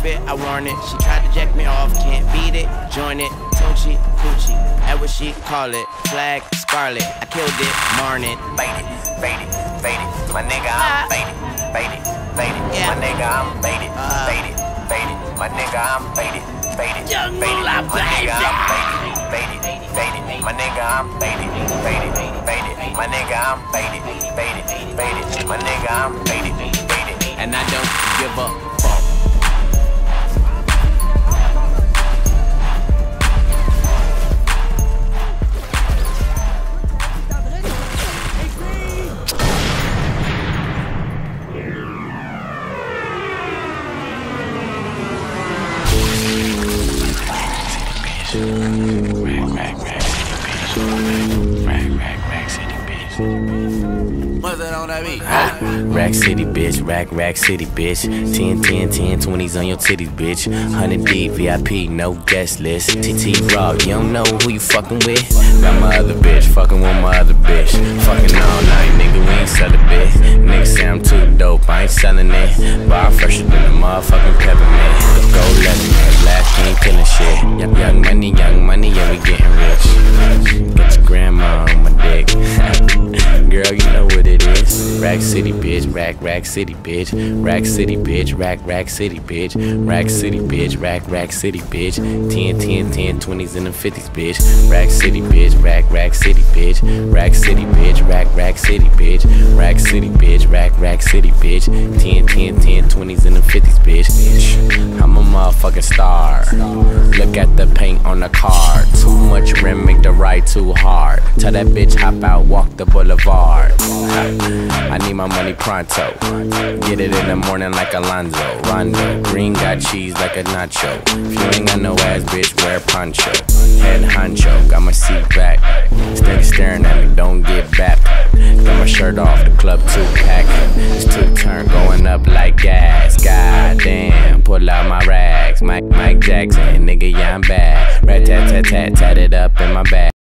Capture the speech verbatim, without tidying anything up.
outfit, I worn it. She tried to jack me off, can't beat it. Join it, Tunchi, Coochie, that's what she call it. Flag, scarlet, I killed it, marn it. Faded, faded, faded. My nigga, I'm faded, faded, faded. Yeah. My nigga, I'm faded, Uh. faded, faded. My nigga, I'm faded, faded, Young faded. Moolah, My nigga, I'm baby. faded, faded, faded. My nigga, I'm faded, faded, faded. My nigga, I'm faded, faded, faded. My nigga, I'm faded, faded. And I don't give a fuck. What's that on that beat? Rack City, bitch, rack, rack city, bitch. ten, ten, ten, twenties on your titties, bitch. one hundred D, V I P, no guest list. T T Raw, you don't know who you fucking with. Got my other bitch, fucking with my other bitch. Fucking all night, nigga, we ain't sell a bit. Nigga say I'm too dope, I ain't selling it. Bar fresher than a motherfucking peppermint. Go leather, black king killing shit. Young, young money, young money, yeah, we getting rich. Get your grandma on my dick. Girl, you know what it is. Rack City, bitch, rack, rack city, bitch. Rack City, bitch, rack, rack city, bitch. Rack City, bitch, rack, rack city, bitch. ten, ten, ten, twenties and the fifties, bitch. Rack City, bitch, rack, rack city, bitch. Rack City, bitch, rack, rack city, bitch. Rack City, bitch, rack, rack city, bitch. ten, ten, ten, twenties and the fifties, bitch. I'm a motherfucking star. Look at the paint on the car. Too much rim, make the ride too hard. Tell that bitch hop out, walk the boulevard. I need my money pronto. Get it in the morning like Alonzo. Rondo, green got cheese like a nacho. If you ain't got no ass, bitch, wear poncho. Head honcho, got my seat back. Still staring at me, don't get back. Got my shirt off, the club two pack. It's two turn going up like gas. God damn, pull out my rags. Mike, Mike Jackson, nigga, yeah, I'm bad. Rat tat tat tat, tat it up in my bag.